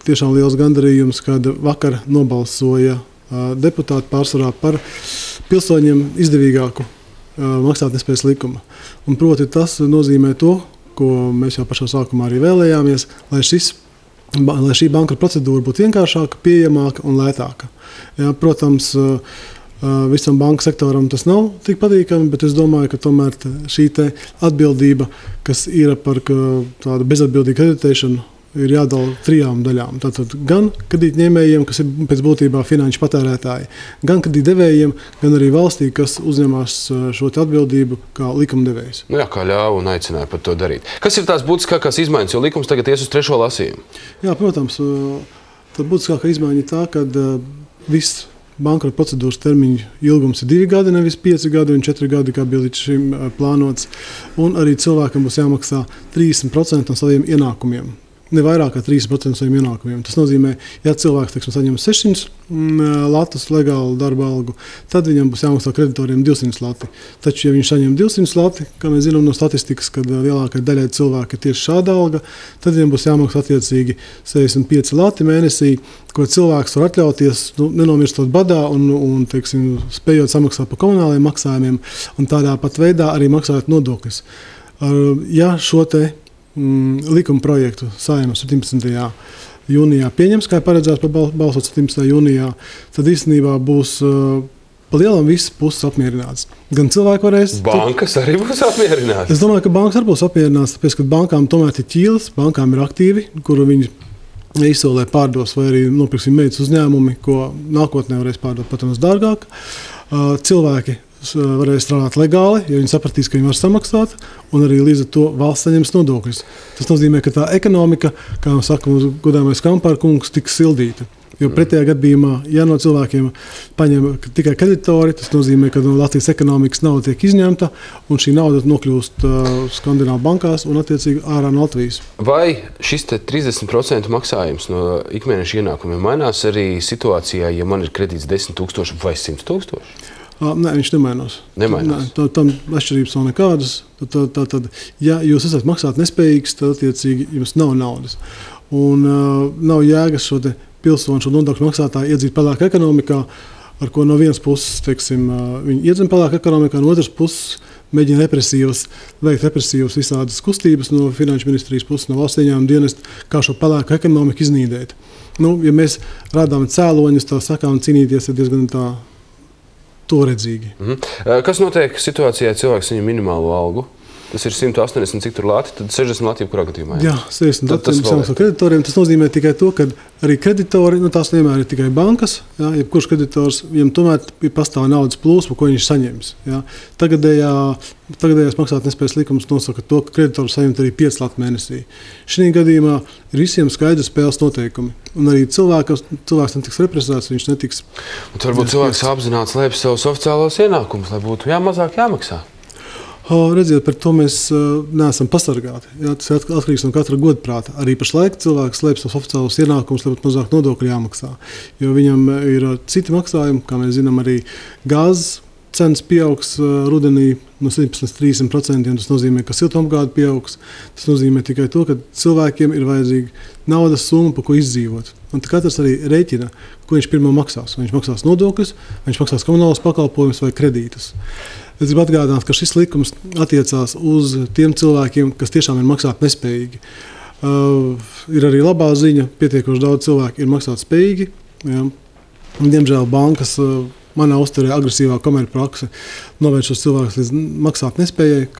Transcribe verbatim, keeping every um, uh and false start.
tiešām liels gandarījums, kad vakar nobalsoja deputāti pārsvarā par pilsoņiem izdevīgāku maksātnespējas likumu. Un proti tas nozīmē to, ko mēs jau pašā sākumā arī vēlējāmies, lai, šis, lai šī bankrota procedūra būtu vienkāršāka, pieejamāka un lētāka. Jā, protams, visam banku sektoram tas nav tik patīkami, bet es domāju, ka tomēr šī te atbildība, kas ir par tādu bezatbildīgu kreditēšanu, ir jādala trijām daļām. Tātad gan kredītņēmējiem, kas ir pēc būtībā finanšu patērētāji, gan kredītdevējiem, gan arī valstī, kas uzņemās šo atbildību kā likumdevējs. Nu jā, kā ļāva un aicināja par to darīt. Kas ir tās būtiskākās izmaiņas, jo likums tagad ies uz trešo lasījumu? Jā, protams, tad būtiskākā izmaiņa ir tā, ka viss bankrota procedūras termiņu ilgums ir divi gadi, nevis pieci gadi un četri gadi, kā bija līdz šim plānots. Un arī cilvēkam būs jāmaksā trīsdesmit procenti no saviem ienākumiem. Ne vairāk kā trīsdesmit procenti no saviem ienākumiem. Tas nozīmē, ja cilvēks teiksim, saņem sešsimt latus legālu darba algu, tad viņam būs jāmaksā kreditoriem divsimt lati. Taču, ja viņš saņem divsimt lati, kā mēs zinām no statistikas, kad lielākai daļai cilvēki ir tieši šāda alga, tad viņam būs jāmaksā attiecīgi sešdesmit pieci lati mēnesī, ko cilvēks var atļauties, nu, nenomirstot badā un, un teiksim, spējot samaksāt par komunālajiem maksājumiem un tādā pat veidā arī maksājot nodokļus. Ja šo te mm, likuma projektu Saeima septiņpadsmitajā jūnijā pieņems, kā paredzēts balsot septiņpadsmitajā jūnijā, tad īstenībā būs uh, pa lielam visas puses apmierināts. Gan cilvēki varēs... Bankas arī būs apmierināts? Es domāju, ka bankas arī būs apmierināts, tāpēc, ka bankām tomēr ir ķīles, bankām ir aktīvi, kuru viņi izsolē pārdos vai arī nopirksim meitas uzņēmumi, ko nākotnē varēs pārdot, protams, dārgāk. Uh, cilvēki varēs strādāt legāli, ja viņi sapratīs, ka viņi var samaksāt, un arī līdz ar to valsts saņems nodokļus. Tas nozīmē, ka tā ekonomika, kā saka mūsu godāmais Kampārkungs, tiks sildīta. Jo pretējā gadījumā, ja no cilvēkiem paņem tikai kreditori, tas nozīmē, ka no Latvijas ekonomikas nauda tiek izņemta, un šī nauda nokļūst uh, Skandināvu bankās un attiecīgi ārā no Latvijas. Vai šis te trīsdesmit procenti maksājums no ikmēneša ienākumiem mainās arī situācijā, ja man ir kredīts desmit tūkstoši vai simt tūkstoši? Uh, nē, viņš nemainās. Nemainās. Tā, tam atšķirības nav nekādas. Tad, tā, tā, tad, ja jūs esat maksāt nespējīgs, tad attiecīgi jums nav naudas. Un uh, nav jēgas šo te pilsoņu šo nodokļu maksātāju iedzīt pelēku ekonomikā, ar ko no vienas puses, teiksim, uh, viņi iedzina pelēku ekonomikā, no otras puses mēģina represīvas, veikt represīvas visādas kustības no finanšu ministrijas puses, no valsts ieņēmuma dienesta, kā šo pelēku ekonomiku iznīdēt. Nu, ja mēs rādām cēloņus, tā sakām, cīnīties ir diezgan tā toredzīgi. Mhm. Kas notiek situācijā, ja cilvēks saņem minimālo algu? Tas ir simt astoņdesmit, cik tur lati, tad sešdesmit lati jebkurā gadījumā. Jā, sešdesmit lati samaksā kreditoriem. Tas nozīmē tikai to, ka arī kreditori, nu tās vienmēr ir tikai bankas, jā, jebkurš kreditors, viņam tomēr pastāv naudas plūsma, ko viņš saņems. Jā. Tagadējā, tagadējās maksātnespējas likums nosaka to, ka kreditors saņemt arī pieci lati mēnesī. Šī gadījumā ir visiem skaidrs spēles noteikumi. Un arī cilvēks, cilvēks netiks represēts, viņš netiks... Un varbūt cilvēks apzināti slēpj savus oficiālos ienākumus, lai būtu jā, mazāk jāmaksā. Redziet, par to mēs uh, neesam pasargāti. Jā, tas ir atkarīgs no katra godprāta. Arī pašlaik cilvēks slēpj savus oficiālus ienākumus, lai būtu mazāk nodokļu jāmaksā. Jo viņam ir citi maksājumi, kā mēs zinām, arī gāzes cenas pieaugs uh, rudenī no septiņpadsmit līdz trīsdesmit procentiem. Tas nozīmē, ka siltumapgāde pieaugs. Tas nozīmē tikai to, ka cilvēkiem ir vajadzīga naudas summa, par ko izdzīvot. Un katrs arī rēķina, ko viņš pirmā maksās. Vai viņš maksās nodokļus, vai viņš maksās komunālos pakalpojumus vai kredītus. Es gribu atgādināt, ka šis likums attiecās uz tiem cilvēkiem, kas tiešām ir maksāt nespējīgi. Uh, ir arī labā ziņa, pietiekoši daudz cilvēku ir maksāt spējīgi. Ja. Diemžēl bankas uh, manā uzturē agresīvā komercprakse novērš šos cilvēkus līdz maksāt nespējai.